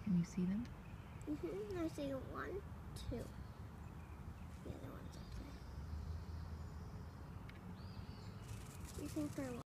Can you see them? I see 1, 2. The other one's up there. You think they're